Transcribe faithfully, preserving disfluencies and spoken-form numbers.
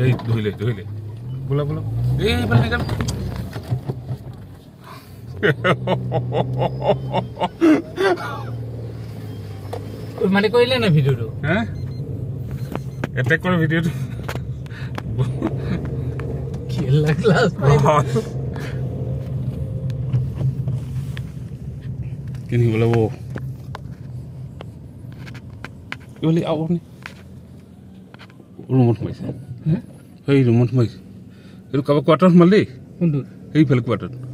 এই ধইলে ধইলে বলা বলা এই বল নিকাল মানে কইলে না ভিডিওটো হ্যাঁ এটেক করে ভিডিওটো খেলা ক্লাস পাই কিনি বলাবো বলি আও নি রুমত মাইছে হ্যাঁ এই রুমত মাইছে এর কবা কোয়ার্টার মারলি কোনটো এই ফেল কোয়ার্টার